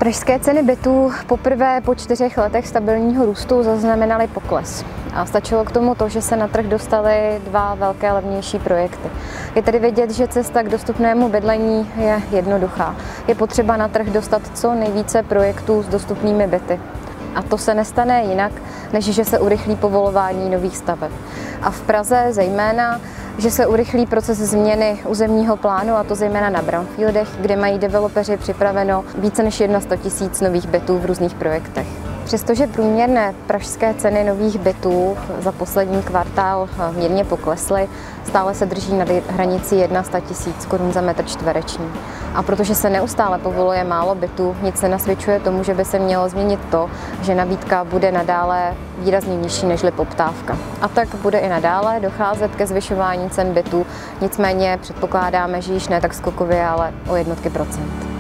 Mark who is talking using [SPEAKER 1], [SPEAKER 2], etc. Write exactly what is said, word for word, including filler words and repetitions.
[SPEAKER 1] Pražské ceny bytů poprvé po čtyřech letech stabilního růstu zaznamenaly pokles. A stačilo k tomu to, že se na trh dostaly dva velké levnější projekty. Je tedy vidět, že cesta k dostupnému bydlení je jednoduchá. Je potřeba na trh dostat co nejvíce projektů s dostupnými byty. A to se nestane jinak, než že se urychlí povolování nových staveb. A v Praze zejména, že se urychlí proces změny územního plánu, a to zejména na brownfieldech, kde mají developeři připraveno více než sto tisíc nových bytů v různých projektech. Přestože průměrné pražské ceny nových bytů za poslední kvartál mírně poklesly, stále se drží na hranici sto tisíc korun za metr čtvereční. A protože se neustále povoluje málo bytů, nic nenasvědčuje tomu, že by se mělo změnit to, že nabídka bude nadále výrazně nižší než poptávka. A tak bude i nadále docházet ke zvyšování cen bytů, nicméně předpokládáme, že již ne tak skokově, ale o jednotky procent.